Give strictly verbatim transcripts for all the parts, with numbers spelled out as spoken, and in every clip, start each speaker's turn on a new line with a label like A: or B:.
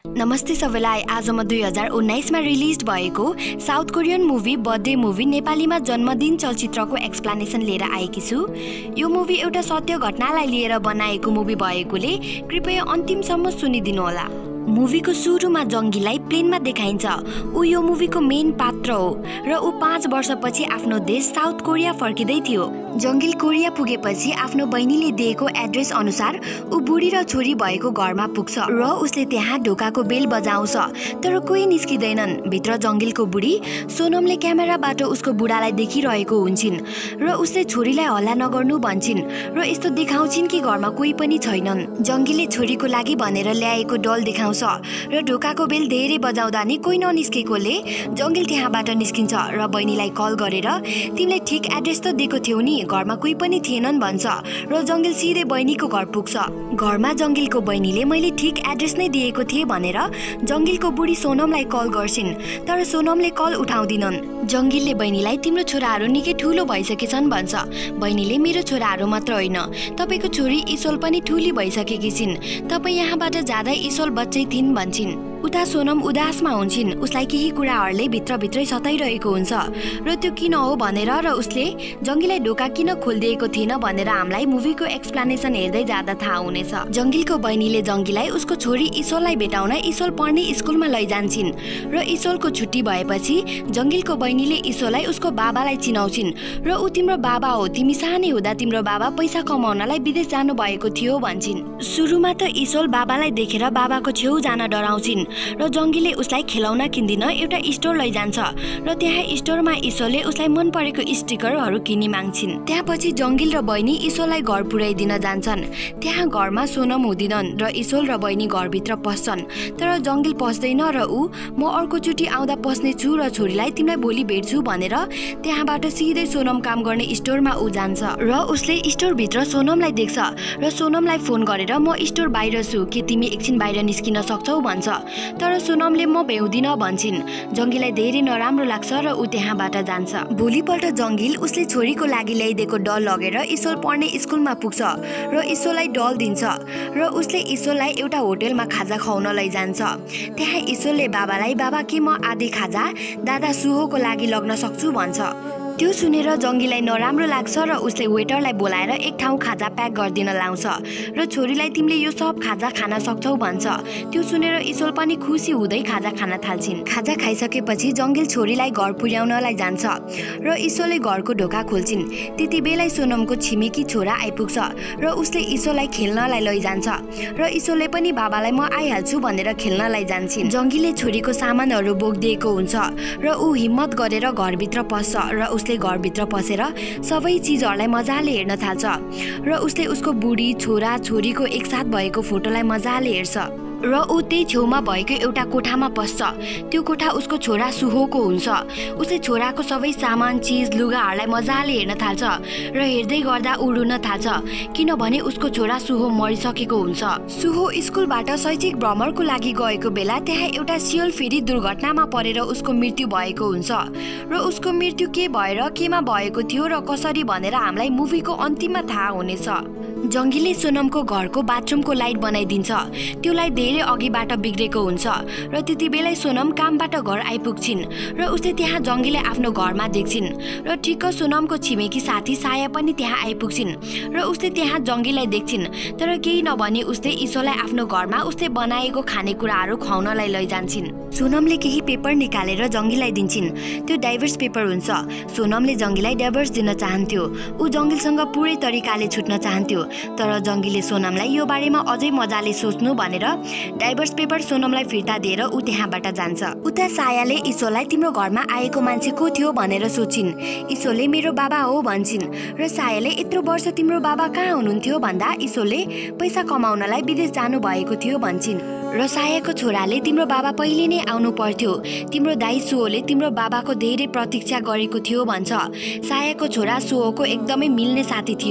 A: नमस्ते सबैलाई। आज म दुई हजार उन्नाइसमा रिलिज भएको south Korean movie birthday movie नेपालीमा जन्मदिन चलचित्रको एक्सप्लेनेसन लिएर आएकी छु। यो मुभी एउटा सत्य घटनालाई लिएर बनाएको मुभी भएकोले कृपया अन्तिमसम्म सुनिदिनु होला। मुभीको सुरुमा जङ्गीलाई प्लेनमा देखाइन्छ। ऊ यो मुभीको मेन पात्र हो र ऊ पाँच वर्षपछि आफ्नो देश साउथ कोरिया फर्किँदै थियो। जङ्गिल कोरिया पुगेपछि आफ्नो बहिनीले दिएको एड्रेस अनुसार ऊ बुढी र छोरी भएको घरमा पुग्छ र उसले त्यहाँ ढोकाको बेल बजाउँछ, तर कोही निस्किँदैनन्। भित्र जङ्गिलको बुढी सोनमले क्यामेराबाट उसको बुढालाई देखिरहेको हुन्छन् र उसले छोरीलाई हल्ला नगर्नु भन्छन् र यस्तो देखाउँछिन् कि घरमा कोही पनि छैनन्। जङ्गिलले छोरीको लागि भनेर ल्याएको डल देखाउँछ र ढोकाको बेल धेरै बजाउँदा नि कोही ननिस्केकोले जङ्गिल त्यहाँबाट निस्किन्छ र बहिनीलाई कल गरेर तिमीले ठिक एड्रेस त दिएको थियौ नि, घरमा कोही पनि थिएनन् भन्छ र जङ्गिल सिधै बहिनीको घर पुग्छ। घरमा जङ्गिलको बहिनीले मैले ठिक एड्रेस नै दिएको थिएँ भनेर जङ्गिलको बुढी सोनमलाई कल गर्छिन्, तर सोनमले कल उठाउँदिनन्। जङ्गिलले बहिनीलाई तिम्रो छोराहरू निकै ठुलो भइसकेछन् भन्छ। बहिनीले मेरो छोराहरू मात्र होइन, तपाईँको छोरी इसोल पनि ठुली भइसकेकी छिन्, तपाईँ यहाँबाट जाँदा इसोल बच्चै थिइन् भन्छन्। उता सोनम उदासमा हुन्छन्। उसलाई केही कुराहरूले भित्रभित्रै सताइरहेको हुन्छ र त्यो किन हो भनेर र उसले जङ्गिललाई ढोका किन खोलिदिएको थिएन भनेर हामीलाई मुभीको एक्सप्लेनेसन हेर्दै जाँदा थाहा हुनेछ। जङ्गिलको बहिनीले जङ्गिललाई उसको छोरी इसोललाई भेटाउन इसोल पढ्ने स्कुलमा लैजान्छन् र इसोलको छुट्टी भएपछि जङ्गिलको बहिनीले इसोललाई उसको बाबालाई चिनाउँछिन् र ऊ तिम्रो बाबा हो, तिमी सानै हुँदा तिम्रो बाबा पैसा कमाउनलाई विदेश जानु भएको थियो भन्छन्। सुरुमा त इसोल बाबालाई देखेर बाबाको छेउ जान डराउँछिन् र जङ्गिलले उसलाई खेलौना किन्दिन एउटा स्टोर लैजान्छ र त्यहाँ स्टोरमा इसोलले उसलाई मन परेको स्टिकरहरू किनी माग्छिन्। त्यसपछि जङ्गिल र बहिनी इसोललाई घर पुर्याइदिन जान्छन्। त्यहाँ घरमा सोनम हुँदिनन् र इसोल र बहिनी घरभित्र पस्छन्, तर जङ्गिल पस्दैन र ऊ म अर्कोचोटि आउँदा पस्ने छु र छोरीलाई तिमीलाई भोलि भेट्छु भनेर त्यहाँबाट सिधै सोनम काम गर्ने स्टोरमा ऊ जान्छ र उसले स्टोरभित्र सोनमलाई देख्छ र सोनमलाई फोन गरेर म स्टोर बाहिर छु, के तिमी एकछिन बाहिर निस्किन सक्छौ भन्छ, तर सोनमले म भ्याउँदिन भन्छन्। जङ्गिललाई धेरै नराम्रो लाग्छ र ऊ त्यहाँबाट जान्छ। भोलिपल्ट जङ्गिल उसले छोरीको लागि ल्याइदिएको डल लगेर इसोल पढ्ने स्कुलमा पुग्छ र इसोललाई डल दिन्छ र उसले इसोललाई एउटा होटेलमा खाजा खुवाउन लैजान्छ। त्यहाँ इसोलले बाबालाई बाबा के म आधी खाजा दादा सुहोको लागि लग्न सक्छु भन्छ। त्यो सुनेर जङ्गिललाई नराम्रो लाग्छ र उसले वेटरलाई बोलाएर एक ठाउँ खाजा प्याक गरिदिन लाउँछ र छोरीलाई तिमीले यो सब खाजा खान सक्छौ भन्छ। त्यो सुनेर इसोल पनि खुसी हुँदै खाजा खान थाल्छिन्। खाजा खाइसकेपछि जङ्गिल छोरीलाई घर पुर्याउनलाई जान्छ र इसोलले घरको ढोका खोल्छिन्। त्यति बेलै सोनमको छिमेकी छोरा आइपुग्छ र उसले इसोललाई खेल्नलाई लैजान्छ र इसोलले पनि बाबालाई म आइहाल्छु भनेर खेल्नलाई जान्छन्। जङ्गिलले छोरीको सामानहरू बोकिदिएको हुन्छ र ऊ हिम्मत गरेर घरभित्र पस्छ र उसले घरभित्र पसेर सबै चिजहरूलाई मजाले हेर्न थाल्छ र उसले उसको बुढी छोरा छोरीको एकसाथ भएको फोटोलाई मजाले हेर्छ र ऊ त्यही छेउमा भएको एउटा कोठामा पस्छ। त्यो कोठा उसको छोरा सुहोको हुन्छ। उसले छोराको सबै सामान चिज लुगाहरूलाई मजाले हेर्न थाल्छ र हेर्दै गर्दा ऊ रुन थाल्छ, किनभने उसको छोरा सुहो मरिसकेको हुन्छ। सुहो स्कुलबाट शैक्षिक भ्रमणको लागि गएको बेला त्यहाँ एउटा सियल फेरि दुर्घटनामा परेर उसको मृत्यु भएको हुन्छ र उसको मृत्यु के भएर केमा भएको थियो र कसरी भनेर हामीलाई मुभीको अन्तिममा थाहा हुनेछ। जङ्गिलले सोनमको घरको बाथरुमको लाइट बनाइदिन्छ। त्यो लाइट धेरै अघिबाट बिग्रेको हुन्छ र त्यति बेलै सोनम कामबाट घर आइपुग्छिन् र उसले त्यहाँ जङ्गिलले आफ्नो घरमा देख्छिन् र ठिक्क सोनमको छिमेकी साथी साया पनि त्यहाँ आइपुग्छिन् र उसले त्यहाँ जङ्गिललाई देख्छिन्, तर केही नभनी उसले इसोललाई आफ्नो घरमा उसले बनाएको खानेकुराहरू खुवाउनलाई लैजान्छन्। सोनमले केही पेपर निकालेर जङ्गिललाई दिन्छन्। त्यो डाइभोर्स पेपर हुन्छ। सोनमले जङ्गिललाई डाइभोर्स दिन चाहन्थ्यो। ऊ जङ्गिलसँग पुरै तरिकाले छुट्न चाहन्थ्यो, तर जङ्गिलले सोनमलाई यो बारेमा अझै मजाले सोच्नु भनेर डाइभोर्स पेपर सोनमलाई फिर्ता दिएर ऊ त्यहाँबाट जान्छ। उता सायाले इसोललाई तिम्रो घरमा आएको मान्छे को थियो भनेर सोचिन्। इसोलले मेरो बाबा हो भन्छन् र सायाले यत्रो वर्ष तिम्रो बाबा कहाँ हुनुहुन्थ्यो भन्दा इसोलले पैसा कमाउनलाई विदेश जानु भएको थियो भन्छन् र सायाको छोराले तिम्रो बाबा पहिले नै आउनु पर्थ्यो, तिम्रो दाइ सुहोले तिम्रो बाबाको धेरै प्रतीक्षा गरेको थियो भन्छ। सायाको छोरा सुहोको एकदमै मिल्ने साथी थियो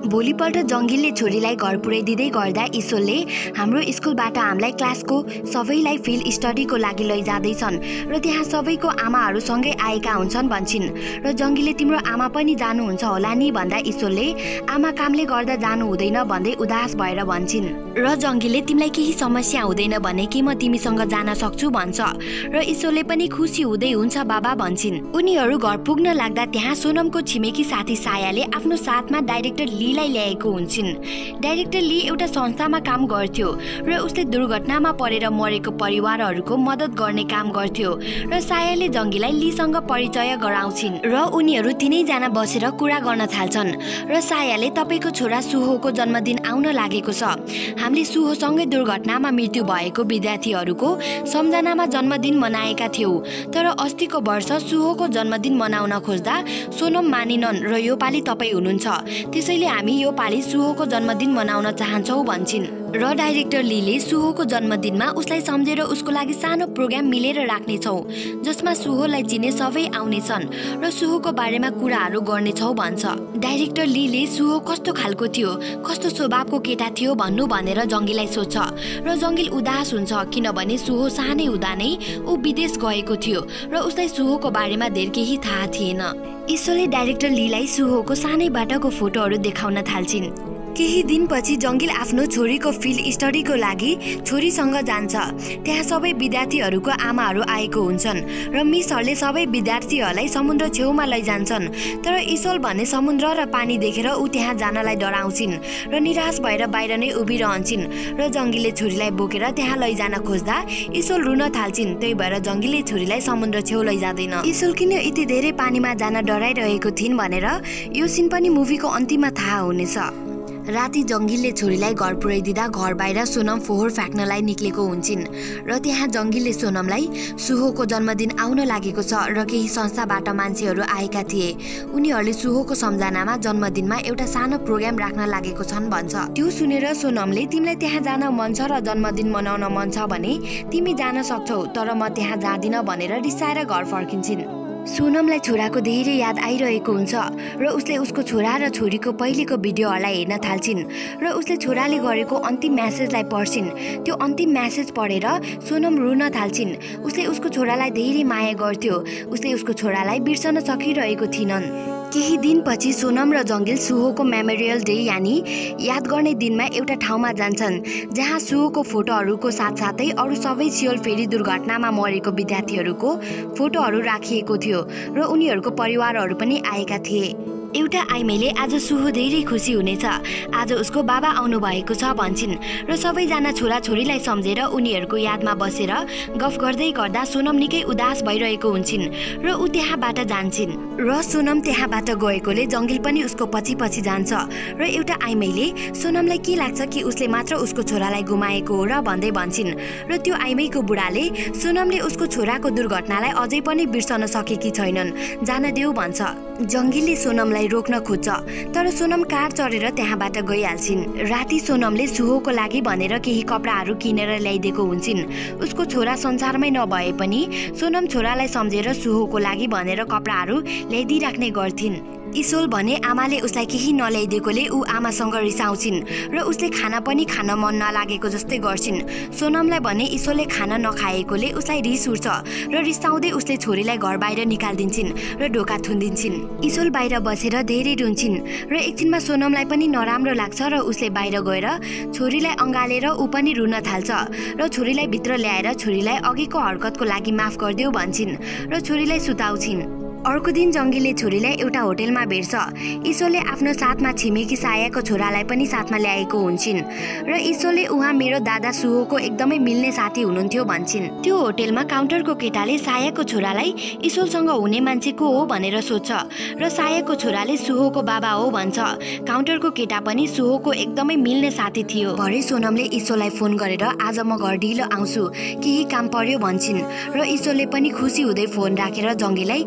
A: भोलिपल्ट जङ्गिलले छोरीलाई घर पुर्याइदिँदै गर्दा ईश्वरले हाम्रो स्कुलबाट हामीलाई क्लासको सबैलाई फिल्ड स्टडीको लागि लैजाँदैछन् र त्यहाँ सबैको आमाहरू सँगै आएका हुन्छन् भन्छन् र जङ्गिलले तिम्रो आमा पनि जानुहुन्छ होला नि भन्दा ईश्वरले आमा कामले गर्दा जानु हुँदैन भन्दै उदास भएर भन्छन् र जङ्गिलले तिमीलाई केही समस्या हुँदैन भने कि म तिमीसँग जान सक्छु भन्छ र ईश्वरले पनि खुसी हुँदै हुन्छ बाबा भन्छन्। उनीहरू घर पुग्न लाग्दा त्यहाँ सोनमको छिमेकी साथी सायाले आफ्नो साथमा डाइरेक्टर लीलाई ल्याएको हुन्छन्। डाइरेक्टर ली एउटा संस्थामा काम गर्थ्यो र उसले दुर्घटनामा परेर मरेको परिवारहरूको मद्दत गर्ने काम गर्थ्यो र सायाले जङ्गीलाई लीसँग परिचय गराउँछिन् र उनीहरू तिनैजना बसेर कुरा गर्न थाल्छन् र सायाले तपाईँको छोरा सुहोको जन्मदिन आउन लागेको छ, हामीले सुहोसँगै दुर्घटनामा मृत्यु भएको विद्यार्थीहरूको सम्झनामा जन्मदिन मनाएका थियौँ, तर अस्तिको वर्ष सुहोको जन्मदिन मनाउन खोज्दा सोनम मानिनन् र यो पालि तपाईँ हुनुहुन्छ, त्यसैले हामी यो पालि सुहोको जन्मदिन मनाउन चाहन्छौँ भन्छन्। र डाइरेक्टर लीले सुहोको जन्मदिनमा उसलाई सम्झेर उसको लागि सानो प्रोग्राम मिलेर राख्नेछौँ जसमा सुहोलाई चिने सबै आउनेछन् र सुहोको बारेमा कुराहरू गर्नेछौँ भन्छ। डाइरेक्टर लीले सुहो कस्तो खालको थियो, कस्तो स्वभावको केटा थियो भन्नु भनेर जङ्गीलाई सोध्छ र जङ्गिल उदास हुन्छ किनभने सुहो सानै हुँदा नै ऊ विदेश गएको थियो र उसलाई सुहोको बारेमा धेर केही थाहा थिएन। ईश्वरले डाइरेक्टर लीलाई सुहोको सानैबाटको फोटोहरू देखाउन थाल्छिन्। केही दिनपछि जङ्गिल आफ्नो छोरीको फिल्ड स्टडीको लागि छोरीसँग जान्छ। त्यहाँ सबै विद्यार्थीहरूको आमाहरू आएको हुन्छन् र मिसहरूले सबै विद्यार्थीहरूलाई समुद्र छेउमा लैजान्छन्, तर ईश्वर भने समुद्र र पानी देखेर ऊ त्यहाँ जानलाई डराउँछिन् र निराश भएर बाहिर नै उभिरहन्छन् र जङ्गिलले छोरीलाई बोकेर त्यहाँ लैजान खोज्दा ईश्वर रुन थाल्छिन्, त्यही भएर जङ्गिलले छोरीलाई समुद्र छेउ लैजाँदैन। ईश्वर किन यति धेरै पानीमा जान डराइरहेको थिइन् भनेर यो सिन पनि मुभीको अन्तिममा थाहा हुनेछ। राति जङ्गिलले छोरीलाई घर पुर्याइदिँदा घर बाहिर सोनम फोहोर फ्याँक्नलाई निक्लेको हुन्छन् र त्यहाँ जङ्गिलले सोनमलाई सुहोको जन्मदिन आउन लागेको छ र केही संस्थाबाट मान्छेहरू आएका थिए, उनीहरूले सुहोको सम्झनामा जन्मदिनमा एउटा सानो प्रोग्राम राख्न लागेको छन् भन्छ। त्यो सुनेर सोनमले तिमीलाई त्यहाँ जान मन छ र जन्मदिन मनाउन मन छ भने तिमी जान सक्छौ, तर म त्यहाँ जाँदिन भनेर रिसाएर घर फर्किन्छन्। सोनमलाई छोराको धेरै याद आइरहेको हुन्छ र उसले उसको छोरा र छोरीको पहिलेको भिडियोहरूलाई हेर्न थाल्छिन् र उसले छोराले गरेको अन्तिम म्यासेजलाई पढ्छिन्। त्यो अन्तिम म्यासेज पढेर सोनम रुन थाल्छिन्। उसले उसको छोरालाई धेरै माया गर्थ्यो, उसले उसको छोरालाई बिर्सन सकिरहेको थिएनन्। केही दिनपछि सोनम र जङ्गिल सुहोको मेमोरियल डे यानि याद गर्ने दिनमा एउटा ठाउँमा जान्छन् जहाँ सुहोको फोटोहरूको साथसाथै अरू सबै सियोल फेरी दुर्घटनामा मरेको विद्यार्थीहरूको फोटोहरू राखिएको थियो र उनीहरूको परिवारहरू पनि आएका थिए। एउटा आइमाईले आज सुहो धेरै खुसी हुनेछ, आज उसको बाबा आउनु भएको छ भन्छन् र सबैजना छोराछोरीलाई सम्झेर उनीहरूको यादमा बसेर गफ गर्दै गर्दा सोनम निकै उदास भइरहेको हुन्छन् र ऊ त्यहाँबाट जान्छन् र सोनम त्यहाँबाट गएकोले जङ्गिल पनि उसको पछि पछि जान्छ र एउटा आइमाईले सोनमलाई के लाग्छ कि उसले मात्र उसको छोरालाई गुमाएको हो र भन्दै भन्छन् र त्यो आइमाईको बुढाले सोनमले उसको छोराको दुर्घटनालाई अझै पनि बिर्सन सकेकी छैनन्, जान देऊ भन्छ। जङ्गिलले सोनमलाई रोक्न खोज्छ तर सोनम कार चढेर त्यहाँबाट गइहाल्छिन्। राति सोनमले सुहोको लागि भनेर केही कपडाहरू किनेर ल्याइदिएको हुन्छन्। उसको छोरा संसारमै नभए पनि सोनम छोरालाई सम्झेर सुहोको लागि भनेर कपडाहरू ल्याइदिइराख्ने गर्थिन्। ईश्वर भने आमाले उसलाई केही नल्याइदिएकोले ऊ आमासँग रिसाउँछिन् र उसले खाना पनि खान मन नलागेको जस्तै गर्छिन्। सोनमलाई भने ईश्वरले खाना नखाएकोले उसलाई रिस उठ्छ र रिसाउँदै उसले छोरीलाई घर बाहिर निकालिदिन्छन् र ढोका थुनिदिन्छन्। ईश्वर बाहिर बसेर धेरै रुन्छन् र एकछिनमा सोनमलाई पनि नराम्रो लाग्छ र उसले बाहिर गएर छोरीलाई अँगालेर ऊ पनि रुन थाल्छ र छोरीलाई भित्र ल्याएर छोरीलाई अघिको हरकतको लागि माफ गरिदेऊ भन्छन् र छोरीलाई सुताउँछिन्। अर्को दिन जङ्गिलले छोरीलाई एउटा होटेलमा भेट्छ। ईश्वरले आफ्नो साथमा छिमेकी सायाको छोरालाई पनि साथमा ल्याएको हुन्छन् र ईश्वरले उहाँ मेरो दादा सुहोको एकदमै मिल्ने साथी हुनुहुन्थ्यो भन्छन्। त्यो होटेलमा काउन्टरको केटाले सायाको छोरालाई ईश्वरसँग हुने मान्छे को हो भनेर सोध्छ र सायाको छोराले सुहोको बाबा हो भन्छ। काउन्टरको केटा पनि सुहोको एकदमै मिल्ने साथी थियो। भरे सोनमले ईश्वरलाई फोन गरेर आज म घर ढिलो आउँछु, केही काम पर्यो भन्छन् र ईश्वरले पनि खुसी हुँदै फोन राखेर जङ्गिललाई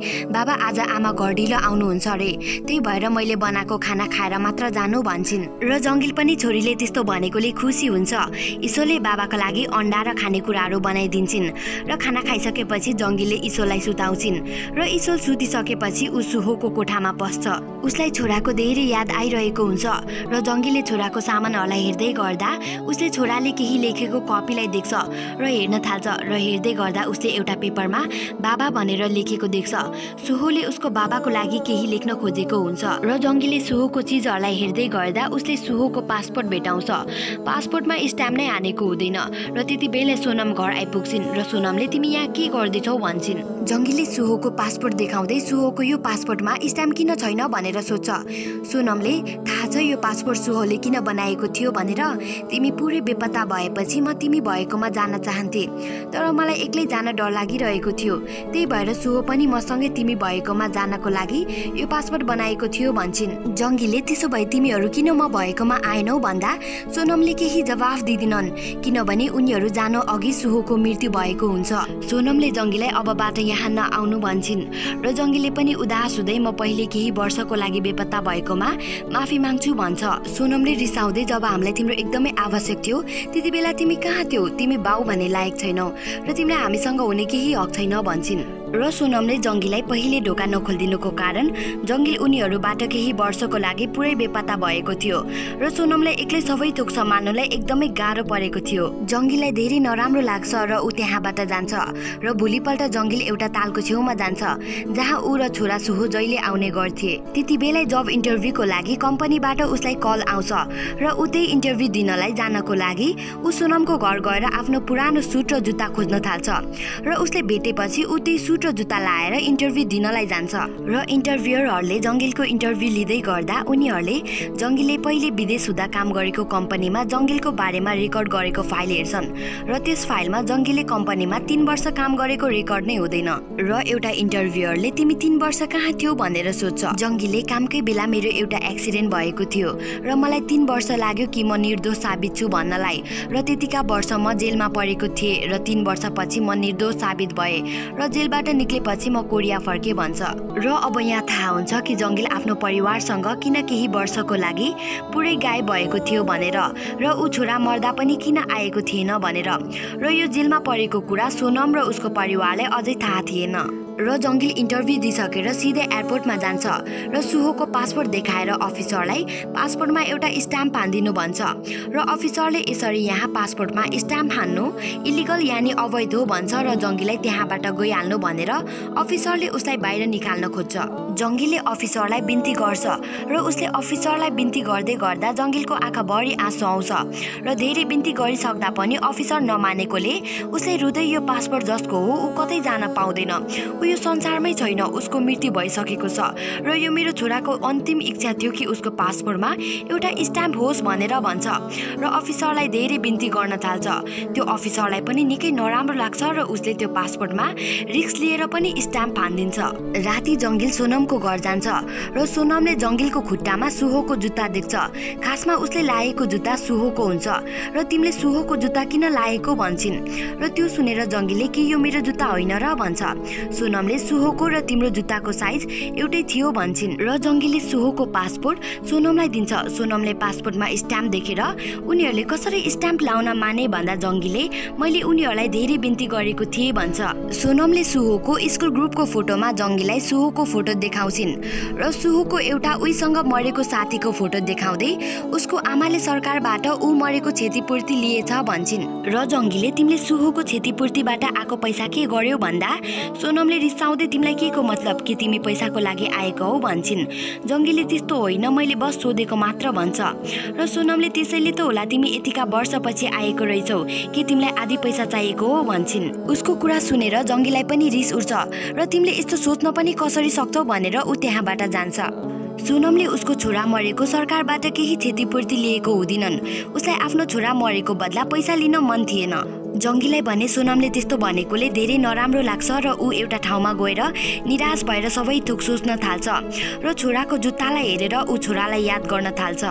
A: बाबा आज आमा घर ढिलो आउनुहुन्छ अरे, त्यही भएर मैले बनाएको खाना खाएर मात्र जानु भन्छन्। र जङ्गिल पनि छोरीले त्यस्तो भनेकोले खुसी हुन्छ। ईश्वरले बाबाका लागि अन्डा र खानेकुराहरू बनाइदिन्छन् र खाना खाइसकेपछि जङ्गिलले ईश्वरलाई सुताउँछिन् र ईश्वर सुतिसकेपछि ऊ सुहोको कोठामा पस्छ। उसलाई छोराको धेरै याद आइरहेको हुन्छ र जङ्गिलले छोराको सामानहरूलाई हेर्दै गर्दा उसले छोराले केही लेखेको कपीलाई देख्छ र हेर्न थाल्छ र हेर्दै गर्दा उसले एउटा पेपरमा बाबा भनेर लेखेको देख्छ। सुहोले उसको बाबाको लागि केही लेख्न खोजेको हुन्छ र जङ्गिलले सुहोको चिजहरूलाई हेर्दै गर्दा उसले सुहोको पासपोर्ट भेटाउँछ। पासपोर्टमा स्ट्याम्प नै हानेको हुँदैन र त्यति बेला सोनम घर आइपुग्छिन् र सोनमले तिमी यहाँ के गर्दैछौ भन्छन्। जङ्गिलले सुहोको पासपोर्ट देखाउँदै सुहोको यो पासपोर्टमा स्ट्याम्प किन छैन भनेर सोध्छ। सोनमले थाहा छ यो पासपोर्ट सुहोले किन बनाएको थियो भनेर, तिमी पुरै बेपत्ता भएपछि म तिमी भएकोमा जान चाहन्थे तर मलाई एक्लै जान डर लागिरहेको थियो, त्यही भएर सुहो पनि मसँगै तिमी भएकोमा जानको लागि यो पासपोर्ट बनाएको थियो भन्छन्। जङ्गिलले त्यसो भए तिमीहरू किन म भएकोमा आएनौ भन्दा सोनमले केही जवाफ दिँदिनन् किनभने उनीहरू जानु अघि सुहोको मृत्यु भएको हुन्छ। सोनमले जङ्गिललाई अबबाट यहाँ नआउनु भन्छन् र जङ्गिलले पनि उदास हुँदै म पहिले केही वर्षको लागि बेपत्ता भएकोमा माफी माग्छु भन्छ। सोनमले रिसाउँदै जब हामीलाई तिम्रो एकदमै आवश्यक थियो त्यति बेला तिमी कहाँ थियौ, तिमी बाउ भन्ने लायक छैनौ र तिमीलाई हामीसँग हुने केही हक छैन भन्छन्। र सोनमले जङ्गिललाई पहिले ढोका नखोलिदिनुको कारण जङ्गिल उनीहरूबाट केही वर्षको लागि पुरै बेपत्ता भएको थियो र सोनमलाई एक्लै सबै थोक सम्हाल्नलाई एकदमै गाह्रो परेको थियो। जङ्गिललाई धेरै नराम्रो लाग्छ र ऊ त्यहाँबाट जान्छ र भोलिपल्ट जङ्गिल एउटा तालको छेउमा जान्छ जहाँ ऊ र छोरा सुहो जहिले आउने गर्थे। त्यति बेला जब इन्टरभ्यूको लागि कम्पनीबाट उसलाई कल आउँछ र ऊ त्यही इन्टरभ्यू दिनलाई जानको लागि ऊ सोनमको घर गएर आफ्नो पुरानो सुट र जुत्ता खोज्न थाल्छ र उसले भेटेपछि ऊ त्यही सुट र जुत्ता लाएर इन्टरभ्यू दिनलाई जान्छ र इन्टरभ्युअरहरूले जङ्गिलको इन्टरभ्यू लिँदै गर्दा उनीहरूले जङ्गिलले पहिले विदेश हुँदा काम गरेको कम्पनीमा जङ्गिलको बारेमा रेकर्ड गरेको फाइल हेर्छन् र त्यस फाइलमा जङ्गिलले कम्पनीमा तीन वर्ष काम गरेको रेकर्ड नै हुँदैन र एउटा इन्टरभ्युअरले तिमी तीन वर्ष कहाँ थियो भनेर सोध्छ। जङ्गिलले कामकै बेला मेरो एउटा एक्सिडेन्ट भएको थियो र मलाई तीन वर्ष लाग्यो कि म निर्दोष साबित छु भन्नलाई र त्यतिका वर्ष म जेलमा परेको थिएँ र तीन वर्षपछि म निर्दोष साबित भएँ र जेलबाट निक्लेपछि म कोरिया फर्के भन्छ। र अब यहाँ थाहा हुन्छ कि जङ्गिल आफ्नो परिवारसँग किन केही वर्षको लागि पुरै गायब भएको थियो भनेर र ऊ छोरा मर्दा पनि किन आएको थिएन भनेर र यो जेलमा परेको कुरा सोनम र उसको परिवारलाई अझै थाहा थिएन। र जङ्गिल इन्टरभ्यू दिइसकेर सिधै एयरपोर्टमा जान्छ र सुहोको पासपोर्ट देखाएर अफिसरलाई पासपोर्टमा एउटा स्ट्याम्प हानिदिनु भन्छ र अफिसरले यसरी यहाँ पासपोर्टमा स्ट्याम्प हान्नु इलिगल यानि अवैध हो भन्छ र जङ्गिललाई त्यहाँबाट गइहाल्नु भनेर अफिसरले उसलाई बाहिर निकाल्न खोज्छ। जङ्गिलले अफिसरलाई बिन्ती गर्छ र उसले अफिसरलाई बिन्ती गर्दै गर्दा जङ्गिलको आँखाभरि आँसु आउँछ र धेरै बिन्ती गरिसक्दा पनि अफिसर नमानेकोले उसले रुँदै यो पासपोर्ट जसको हो ऊ कतै जान पाउँदैन, यो संसारमै छैन, उसको मृत्यु भइसकेको छ र यो मेरो छोराको अन्तिम इच्छा थियो कि उसको पासपोर्टमा एउटा स्ट्याम्प होस् भनेर भन्छ र अफिसरलाई धेरै बिन्ती गर्न थाल्छ। त्यो अफिसरलाई पनि निकै नराम्रो लाग्छ र उसले त्यो पासपोर्टमा रिस्क लिएर पनि स्ट्याम्प हानिदिन्छ। राति जङ्गिल सोनमको घर जान्छ र सोनमले जङ्गिलको खुट्टामा सुहोको जुत्ता देख्छ। खासमा उसले लाएको जुत्ता सुहोको हुन्छ र तिमीले सुहोको जुत्ता किन लाएको भन्छन् र त्यो सुनेर जङ्गिलले कि यो मेरो जुत्ता होइन र भन्छ। सोनमले सुहोको र तिम्रो जुत्ताको साइज एउटै थियो भन्छन् र जङ्गिलले सुहोको पासपोर्ट सोनमलाई दिन्छ। सोनमले पासपोर्टमा स्ट्याम्प देखेर उनीहरूले कसरी स्ट्याम्प लाउन माने भन्दा जङ्गिलले मैले उनीहरूलाई धेरै बिन्ती गरेको थिएँ भन्छ। सोनमले सुहोको स्कुल ग्रुपको फोटोमा जङ्गिललाई सुहोको फोटो देखाउँछिन् र सुहोको एउटा उहीसँग मरेको साथीको फोटो देखाउँदै उसको आमाले सरकारबाट ऊ मरेको क्षतिपूर्ति लिएछ भन्छन् र जङ्गिलले तिमीले सुहोको क्षतिपूर्तिबाट आएको पैसा के गर्यो भन्दा सोनमले रिसाउँदै तिमीलाई के को मतलब कि तिमी पैसाको लागि आएको हो भन्छन्। जङ्गिलले त्यस्तो होइन, मैले बस सोधेको मात्र भन्छ र सोनमले त्यसैले त होला तिमी यतिका वर्षपछि आएको रहेछौ कि तिमीलाई आधी पैसा चाहिएको हो भन्छन्। उसको कुरा सुनेर जङ्गिललाई पनि रिस उठ्छ र तिमीले यस्तो सोच्न पनि कसरी सक्छौ भनेर ऊ त्यहाँबाट जान्छ। सोनमले उसको छोरा मरेको सरकारबाट केही क्षतिपूर्ति लिएको हुँदिनन्, उसलाई आफ्नो छोरा मरेको बदला पैसा लिन मन थिएन। जङ्गिललाई भने सोनमले त्यस्तो भनेकोले धेरै नराम्रो लाग्छ र ऊ एउटा ठाउँमा गएर निराश भएर सबै थोक सोच्न थाल्छ र छोराको जुत्तालाई हेरेर ऊ छोरालाई याद गर्न थाल्छ।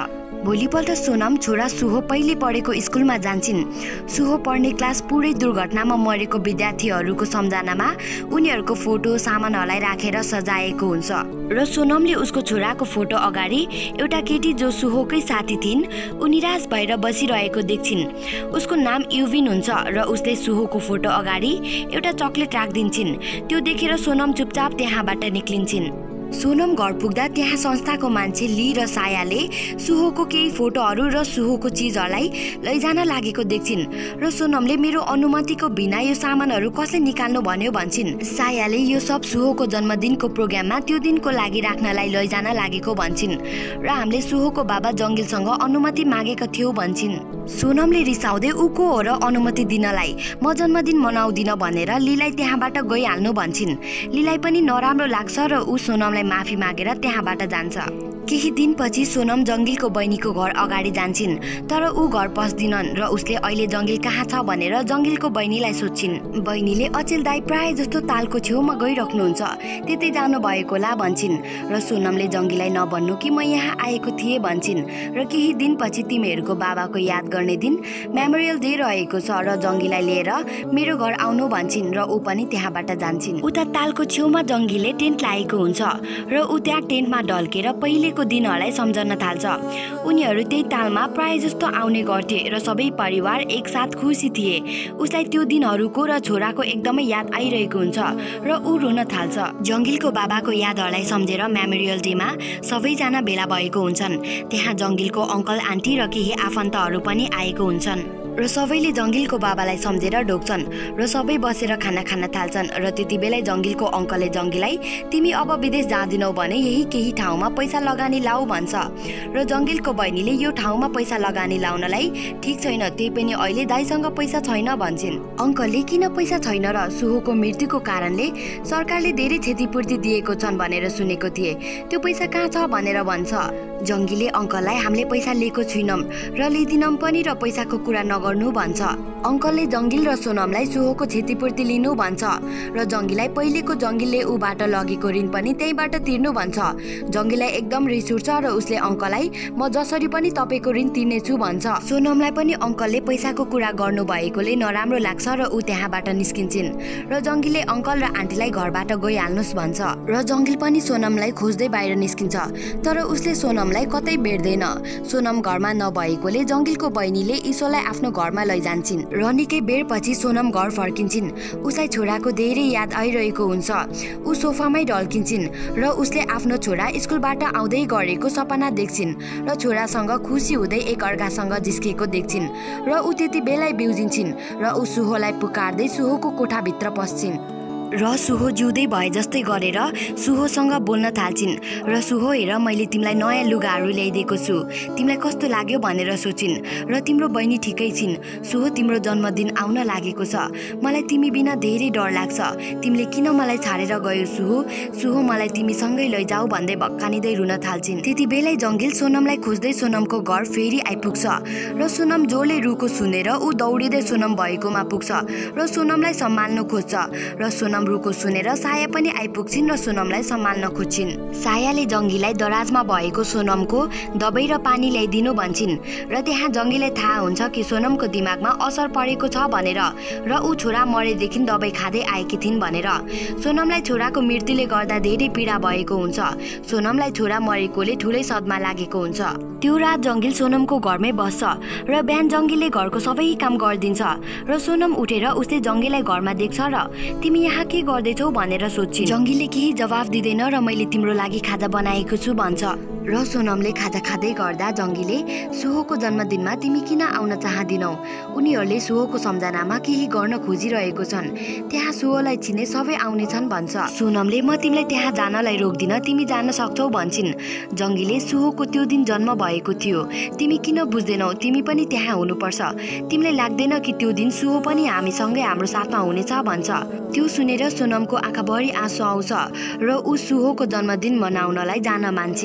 A: भोलिपल्ट सोनम छोरा सुहो पहिले पढेको स्कुलमा जान्छन्। सुहो पढ्ने क्लास पुरै दुर्घटनामा मरेको विद्यार्थीहरूको सम्झनामा उनीहरूको फोटो सामानहरूलाई राखेर सजाएको हुन्छ र सोनमले उसको छोराको फोटो अगाडि एउटा केटी जो सुहोकै साथी थिइन् उ निराश भएर बसिरहेको देख्छिन्। उसको नाम युविन हुन्छ र उसले सुहोको फोटो अगाडि एउटा चकलेट राखिदिन्छन्। त्यो देखेर सोनम चुपचाप त्यहाँबाट निक्लिन्छन्। सोनम घर पुग्दा त्यहाँ संस्थाको मान्छे ली र सायाले सुहोको केही फोटोहरू र सुहोको चिजहरूलाई लैजान लागेको देख्छिन् र सोनमले मेरो अनुमतिको बिना यो सामानहरू कसले निकाल्नु भन्यो भन्छन्। सायाले यो सब सुहोको जन्मदिनको प्रोग्राममा त्यो दिनको लागि राख्नलाई लैजान लागेको भन्छन् र हामीले सुहोको बाबा जङ्गिलसँग अनुमति मागेका थियौँ भन्छन्। सोनमले रिसाउँदै ऊ को हो र अनुमति दिनलाई, म जन्मदिन मनाउँदिन भनेर लीलाई त्यहाँबाट गइहाल्नु भन्छन्। लीलाई पनि नराम्रो लाग्छ र ऊ सोनमलाई माफी मागेर त्यहाँबाट जान्छ। केही दिनपछि सोनम जङ्गिलको बहिनीको घर अगाडि जान्छन् तर ऊ घर पस्दिनन् र उसले अहिले जङ्गिल कहाँ छ भनेर जङ्गिलको बहिनीलाई सोध्छिन्। बहिनीले अचेल दाई प्राय जस्तो तालको छेउमा गइराख्नुहुन्छ, त्यतै जानु भएको ला भन्छन् र सोनमले जङ्गिललाई नभन्नु कि म यहाँ आएको थिएँ भन्छन् र केही दिनपछि तिमीहरूको बाबाको याद गर्ने दिन मेमोरियल डे रहेको छ र जङ्गिललाई लिएर मेरो घर आउनु भन्छन् र ऊ पनि त्यहाँबाट जान्छन्। उता तालको छेउमा जङ्गिलले टेन्ट लागेको हुन्छ र ऊ त्यहाँ टेन्टमा ढल्केर पहिले को दिनहरूलाई सम्झन थाल्छ। उनीहरू त्यही तालमा प्राय जस्तो आउने गर्थे र सबै परिवार एकसाथ खुसी थिए। उसलाई त्यो दिनहरूको र छोराको एकदमै याद आइरहेको हुन्छ र ऊ रुन थाल्छ। जङ्गिलको बाबाको यादहरूलाई सम्झेर मेमोरियल डेमा सबैजना भेला भएको हुन्छन्। त्यहाँ जङ्गिलको अङ्कल आन्टी र केही आफन्तहरू पनि आएको हुन्छन् र सबैले जङ्गिलको बाबालाई सम्झेर ढोक्छन् र सबै बसेर खाना खान थाल्छन् र त्यति बेलै जङ्गिलको अङ्कलले जङ्गिललाई तिमी अब विदेश जाँदिनौ भने यही केही ठाउँमा पैसा लगानी लाऊ भन्छ र जङ्गिलको बहिनीले यो ठाउँमा पैसा लगानी लाउनलाई ठिक छैन, त्यही पनि अहिले दाइसँग पैसा छैन भन्छन्। अङ्कलले किन पैसा छैन र सुहोको मृत्युको कारणले सरकारले धेरै क्षतिपूर्ति दिएको छन् भनेर सुनेको थिए, त्यो पैसा कहाँ छ भनेर भन्छ। जङ्गिलले अङ्कललाई हामीले पैसा लिएको छैनौँ र लिँदिनौँ पनि र पैसाको कुरा नगर्नु भन्छ। अङ्कलले जङ्गिल र सोनमलाई सुहोको क्षतिपूर्ति लिनु भन्छ र जङ्गिललाई पहिलेको जङ्गिलले ऊबाट लगेको ऋण पनि त्यहीबाट तिर्नु भन्छ। जङ्गिललाई एकदम रिस उठ्छ र उसले अङ्कललाई म जसरी पनि तपाईँको ऋण तिर्नेछु भन्छ। सोनमलाई पनि अङ्कलले पैसाको कुरा गर्नु भएकोले नराम्रो लाग्छ र ऊ त्यहाँबाट निस्किन्छन् र जङ्गिलले अङ्कल र आन्टीलाई घरबाट गइहाल्नुहोस् भन्छ र जङ्गिल पनि सोनमलाई खोज्दै बाहिर निस्किन्छ तर उसले सोनमलाई कतै भेट्दैन। सोनम घरमा नभएकोले जङ्गिलको बहिनीले ईश्वरलाई आफ्नो घरमा लैजान्छन् र निकै बेरपछि सोनम घर फर्किन्छन्। उसलाई छोराको धेरै याद आइरहेको हुन्छ। ऊ सोफामै ढल्किन्छन् र उसले आफ्नो छोरा स्कुलबाट आउँदै गरेको सपना देख्छिन् र छोरासँग खुसी हुँदै एकअर्कासँग जिस्केको देख्छिन् र ऊ त्यति बेलै बिउजिन्छन् र ऊ सुहोलाई पुकारदै सुहोको कोठाभित्र पस्छिन् र सुहो जिउँदै भए जस्तै गरेर सुहोसँग बोल्न थाल्छिन् र सुहो हेर मैले तिमीलाई नयाँ लुगाहरू ल्याइदिएको छु, तिमीलाई कस्तो लाग्यो भनेर सोचिन् र तिम्रो बहिनी ठिकै छिन्। सुहो तिम्रो जन्मदिन आउन लागेको छ, मलाई तिमी बिना धेरै डर लाग्छ, तिमीले किन मलाई छाडेर गयो सुहो, सुहो मलाई तिमीसँगै लैजाऊ भन्दै भक्कानिँदै रुन थाल्छिन्। त्यति बेलै जङ्गिल सोनमलाई खोज्दै सोनमको घर फेरि आइपुग्छ र सोनम जोडले रुको सुनेर ऊ दौडिँदै सोनम भएकोमा पुग्छ र सोनमलाई सम्हाल्न खोज्छ र सोनम रुको सुनेर साया पनि आइपुग्छिन् र सोनमलाई सम्हाल्न खोज्छिन्। सायाले जङ्गीलाई दराजमा भएको सोनमको दबाई र पानी ल्याइदिनु भन्छन् र त्यहाँ जङ्गीलाई थाहा हुन्छ कि सोनमको दिमागमा असर परेको छ भनेर र ऊ छोरा मरेदेखि दबाई खाँदै आएकी थिइन् भनेर। सोनमलाई छोराको मृत्युले गर्दा धेरै पीडा भएको हुन्छ। सोनमलाई छोरा मरेकोले ठुलै सदमा लागेको हुन्छ। त्यो रात जङ्गिल सोनमको घरमै बस्छ र बिहान जङ्गिलले घरको सबै काम गरिदिन्छ र सोनम उठेर उसले जङ्गीलाई घरमा देख्छ र तिमी यहाँ के गर्दैछौ भनेर सोध्छिन्। जङ्गिलले केही जवाफ दिँदैन र मैले तिम्रो लागि खाजा बनाएको छु भन्छ र सोनमले खाजा खाँदै गर्दा जङ्गीले सुहोको जन्मदिनमा तिमी किन आउन चाहदिनौ, उनीहरूले सुहोको सम्झनामा केही गर्न खोजिरहेको छन्, त्यहाँ सुहोलाई चिने सबै आउने छन् भन्छ। सोनमले म तिमीलाई त्यहाँ जानलाई रोक्दिन, तिमी जान सक्छौ भन्छन्। जङ्गीले सुहोको त्यो दिन जन्म भएको थियो, तिमी किन बुझ्दैनौ, तिमी पनि त्यहाँ हुनुपर्छ, तिमीलाई लाग्दैन कि त्यो दिन सुहो पनि हामीसँगै हाम्रो साथमा हुनेछ भन्छ। त्यो सुनेर सोनमको आँखाभरि आँसु आउँछ र ऊ सुहोको जन्मदिन मनाउनलाई जान मान्छन् र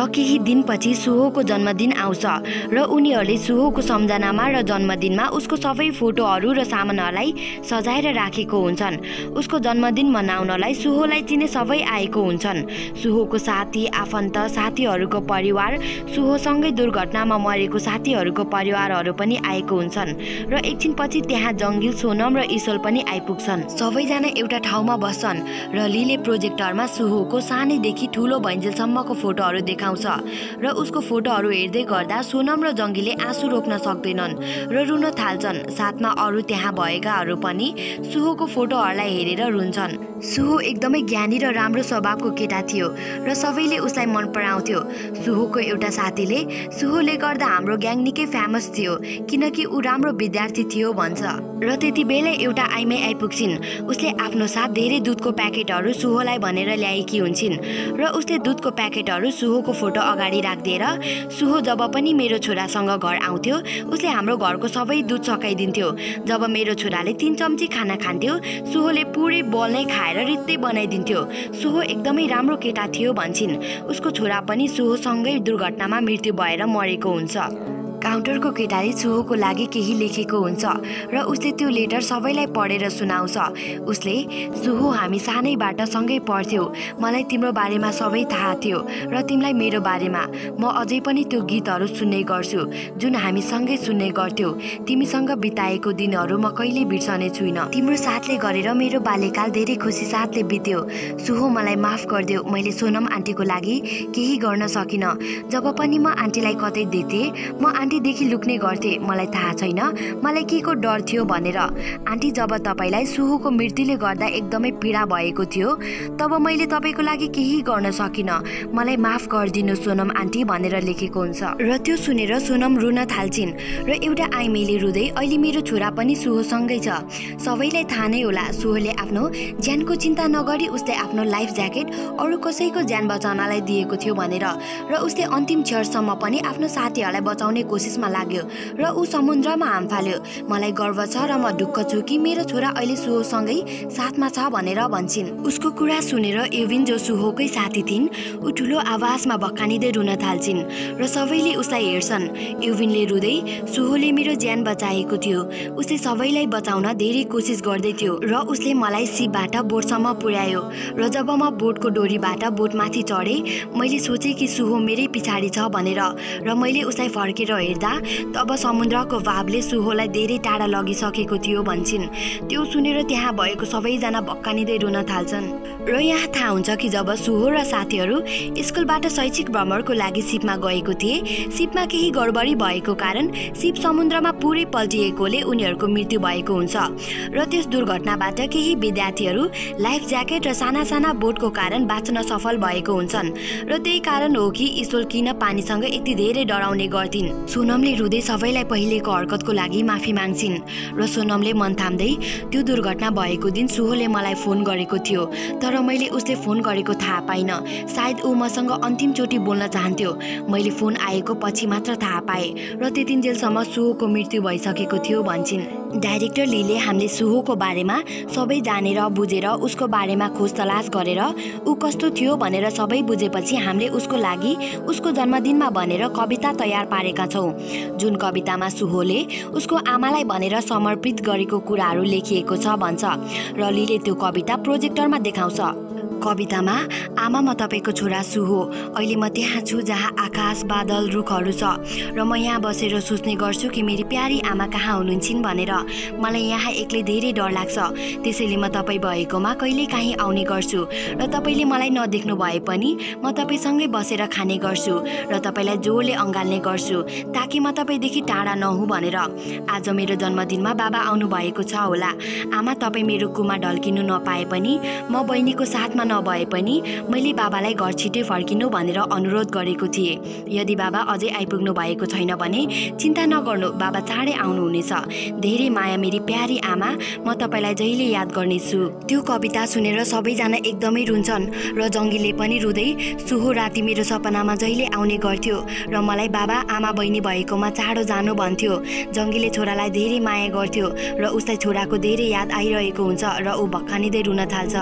A: केही दिनपछि सुहोको जन्मदिन आउँछ र उनीहरूले सुहोको सम्झनामा र जन्मदिनमा उसको सबै फोटोहरू र सामानहरूलाई सजाएर राखेको हुन्छन्। उसको जन्मदिन मनाउनलाई सुहोलाई चिने सबै आएको हुन्छन्। सुहोको साथी, आफन्त, साथीहरूको परिवार, सुहोसँगै दुर्घटनामा मरेको साथीहरूको परिवारहरू पनि आएको हुन्छन् र एकछिनपछि त्यहाँ जङ्गिल, सोनम र इसोल पनि आइपुग्छन्। सबैजना एउटा ठाउँमा बस्छन् र लीले प्रोजेक्टरमा सुहोको सानैदेखि ठुलो भइन्जेलसम्मको फोटोहरू देखाउँछ र उसको फोटोहरू हेर्दै गर्दा सोनम र जङ्गीले आँसु रोक्न सक्दैनन् र रुन थाल्छन्। साथमा अरू त्यहाँ भएकाहरू पनि सुहोको फोटोहरूलाई हेरेर रुन्छन्। सुहो एकदमै ज्ञानी र राम्रो स्वभावको केटा थियो र सबैले उसलाई मन पराउँथ्यो। सुहोको एउटा साथीले सुहोले गर्दा हाम्रो ग्याङ निकै फेमस थियो किनकि ऊ राम्रो विद्यार्थी थियो भन्छ र त्यति बेला एउटा आइमै आइपुग्छिन्। उसले आफ्नो साथ धेरै दुधको प्याकेटहरू सुहोलाई भनेर ल्याएकी हुन्छन् र उसले दुधको प्याकेटहरू सुहोको फोटो अगाडि राखिदिएर सुहो जब पनि मेरो छोरासँग घर आउँथ्यो उसले हाम्रो घरको सबै दुध सकाइदिन्थ्यो। जब मेरो छोराले तीन चम्ची खाना खान्थ्यो सुहोले पुरै बल नै खाएर रित्तै बनाइदिन्थ्यो। सुहो एकदमै राम्रो केटा थियो भन्छन्। उसको छोरा पनि सुहोसँगै दुर्घटनामा मृत्यु भएर मरेको हुन्छ। काउन्टरको केटाले सुहोको लागि केही लेखेको हुन्छ र उसले त्यो लेटर सबैलाई पढेर सुनाउँछ। उसले, सुहो हामी सानैबाट सँगै पढ्थ्यौ, मलाई तिम्रो बारेमा सबै थाहा थियो र तिमीलाई मेरो बारेमा। म अझै पनि त्यो गीतहरू सुन्ने गर्छु जुन हामी सँगै सुन्ने गर्थ्यौ। तिमीसँग बिताएको दिनहरू म कहिल्यै बिर्सने छुइनँ। तिम्रो साथले गरेर मेरो बाल्यकाल धेरै खुसी साथले बित्यो। सुहो मलाई माफ गरिदेऊ, मैले सोनम आन्टीको लागि केही गर्न सकिनँ। जब पनि म आन्टीलाई कतै देख्थेँ म आन्टीदेखि लुक्ने गर्थे। मलाई थाहा छैन मलाई के को डर थियो भनेर। आन्टी जब तपाईँलाई सुहोको मृत्युले गर्दा एकदमै पीडा भएको थियो तब मैले तपाईँको लागि केही गर्न सकिनँ। मलाई माफ गरिदिनु सोनम आन्टी भनेर लेखेको हुन्छ र त्यो सुनेर सोनम रुन थाल्छिन् र एउटा आइमेले रुँदै अहिले मेरो छोरा पनि सुहोसँगै छ। सबैलाई थाहा नै होला सुहोले आफ्नो ज्यानको चिन्ता नगरी उसले आफ्नो लाइफ ज्याकेट अरू कसैको ज्यान बचाउनलाई दिएको थियो भनेर र उसले अन्तिम क्षणसम्म पनि आफ्नो साथीहरूलाई बचाउने कोसिसमा लाग्यो र ऊ समुद्रमा हाम फाल्यो। मलाई गर्व छ र म ढुक्क छु कि मेरो छोरा अहिले सुहोसँगै साथमा छ भनेर भन्छन्। उसको कुरा सुनेर युविन जो सुहोकै साथी थिइन् ऊ ठुलो आवाजमा भक्कानिँदै रुन थाल्छिन् र सबैले उसलाई हेर्छन्। युविनले रुँदै, सुहोले मेरो ज्यान बचाएको थियो, उसले सबैलाई बचाउन धेरै कोसिस गर्दै थियो र उसले मलाई सिपबाट बोटसम्म पुर्यायो र जब म बोटको डोरीबाट बोटमाथि चढेँ मैले सोचेँ कि सुहो मेरै पछाडि छ भनेर र मैले उसलाई फर्केर हेर्दा तब समुद्रको भावले सुहोलाई धेरै टाढा लगिसकेको थियो भन्छन्। त्यो सुनेर त्यहाँ भएको सबैजना भक्कानिँदै रुन थाल्छन् र यहाँ थाहा हुन्छ कि जब सुहो र साथीहरू स्कुलबाट शैक्षिक भ्रमणको लागि सिपमा गएको थिए सिपमा केही गडबडी भएको कारण सिप समुद्रमा पुरै पल्टिएकोले उनीहरूको मृत्यु भएको हुन्छ र त्यस दुर्घटनाबाट केही विद्यार्थीहरू लाइफ ज्याकेट र साना साना बोटको कारण बाँच्न सफल भएको हुन्छन् र त्यही कारण हो कि इसोल किन पानीसँग यति धेरै डराउने गर्थिन्। सोनमले रुँदै सबैलाई पहिलेको हरकतको लागि माफी माग्छिन् र सोनमले मन थाम्दै, त्यो दुर्घटना भएको दिन सुहोले मलाई फोन गरेको थियो तर मैले उसले फोन गरेको थाहा पाइनँ। सायद ऊ मसँग अन्तिमचोटि बोल्न चाहन्थ्यो। मैले फोन आएको पछि मात्र थाहा पाएँ र त्यतिन्जेलसम्म सुहोको मृत्यु भइसकेको थियो भन्छन्। डाइरेक्टर लीले हामीले सुहोको बारेमा सबै जानेर बुझेर उसको बारेमा खोज तलास गरेर ऊ कस्तो थियो भनेर सबै बुझेपछि हामीले उसको लागि उसको जन्मदिनमा भनेर कविता तयार पारेका छौँ जुन कवितामा सुहोले उसको आमालाई भनेर समर्पित गरेको कुराहरू लेखिएको छ भन्छ र लीले त्यो कविता प्रोजेक्टरमा देखाउँछ। कवितामा, आमा म तपाईँको छोरा सुहो, अहिले म त्यहाँ छु जहाँ आकाश, बादल, रुखहरू छ र म यहाँ बसेर सोच्ने गर्छु कि मेरी प्यारी आमा कहाँ हुनुहुन्छन् भनेर। मलाई यहाँ एक्लै धेरै डर लाग्छ, त्यसैले म तपाईँ भएकोमा कहिले काहीँ आउने गर्छु र तपाईँले मलाई नदेख्नु भए पनि म तपाईँसँगै बसेर खाने गर्छु र तपाईँलाई जोडले अँगाल्ने गर्छु ताकि म तपाईँदेखि टाढा नहुँ भनेर। आज मेरो जन्मदिनमा बाबा आउनु भएको छ होला। आमा तपाईँ मेरो कुमा ढल्किनु नपाए पनि म बहिनीको साथमा नभए पनि मैले बाबालाई घर छिटै फर्किनु भनेर अनुरोध गरेको थिएँ। यदि बाबा अझै आइपुग्नु भएको छैन भने चिन्ता नगर्नु, बाबा चाँडै आउनुहुनेछ। धेरै माया मेरी प्यारी आमा, म तपाईँलाई जहिले याद गर्नेछु। त्यो कविता सुनेर सबैजना एकदमै रुन्छन् र जङ्गीले पनि रुँदै, सुहो राति मेरो सपनामा जहिले आउने गर्थ्यो र मलाई बाबा आमा बहिनी भएकोमा चाँडो जानु भन्थ्यो। जङ्गीले छोरालाई धेरै माया गर्थ्यो र उसलाई छोराको धेरै याद आइरहेको हुन्छ र ऊ भक्कानिँदै रुन थाल्छ।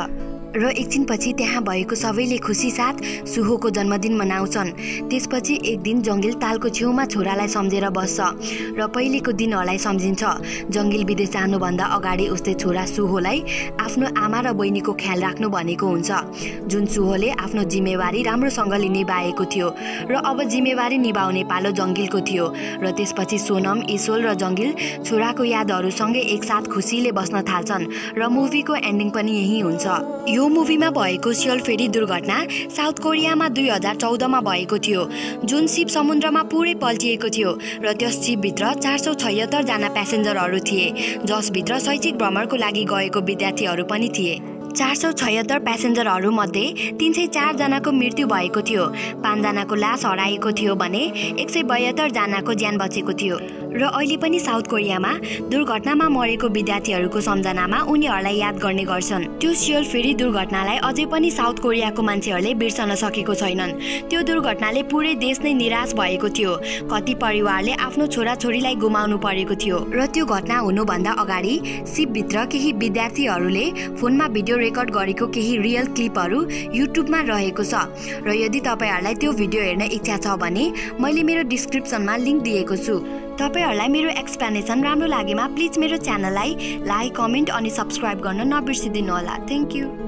A: र एकछिनपछि त्यहाँ भएको सबैले खुसी साथ सुहोको जन्मदिन मनाउँछन्। त्यसपछि एक दिन जङ्गिल तालको छेउमा छोरालाई सम्झेर बस्छ र पहिलेको दिनहरूलाई सम्झिन्छ। जङ्गिल विदेश जानुभन्दा अगाडि उसले छोरा सुहोलाई आफ्नो आमा र बहिनीको ख्याल राख्नु भनेको हुन्छ, जुन सुहोले आफ्नो जिम्मेवारी राम्रोसँगले निभाएको थियो र अब जिम्मेवारी निभाउने पालो जङ्गिलको थियो। र त्यसपछि सोनम, ईश्वल र जङ्गिल छोराको यादहरूसँगै एकसाथ खुसीले बस्न थाल्छन् र मुभीको एन्डिङ पनि यही हुन्छ। यो मुभीमा भएको सियल फेरी दुर्घटना साउथ कोरियामा दुई हजार चौधमा भएको थियो, जुन शिप समुद्रमा पुरै पल्टिएको थियो र त्यस शिपभित्र चार सौ छयत्तर जना प्यासेन्जरहरू थिए, जसभित्र शैक्षिक भ्रमणको लागि गएको विद्यार्थीहरू पनि थिए। चार सौ छयत्तर प्यासेन्जरहरू मध्ये तीन सय चार जनाको मृत्यु भएको थियो, पाँचजनाको लास हराएको थियो भने एक सय बहत्तर जनाको ज्यान बचेको थियो। र अहिले पनि साउथ कोरियामा दुर्घटनामा मरेको विद्यार्थीहरूको सम्झनामा उनीहरूलाई याद गर्ने गर्छन्। त्यो सियल फेरी दुर्घटनालाई अझै पनि साउथ कोरियाको मान्छेहरूले बिर्सन सकेको छैनन्। त्यो दुर्घटनाले पुरै देश नै निराश भएको थियो। कति परिवारले आफ्नो छोराछोरीलाई गुमाउनु परेको थियो। र त्यो घटना हुनुभन्दा अगाडि शिपभित्र केही विद्यार्थीहरूले फोनमा भिडियो रेकर्ड गरेको केही रियल क्लिपहरू युट्युबमा रहेको छ। र यदि तपाईँहरूलाई त्यो भिडियो हेर्न इच्छा छ भने मैले मेरो डिस्क्रिप्सनमा लिङ्क दिएको छु। तपाईहरूलाई मेरो एक्सप्लेनेसन राम्रो लागेमा प्लिज मेरो च्यानललाई लाइक, कमेन्ट अनि सब्सक्राइब गर्न नबिर्सिदिनु होला। Thank you.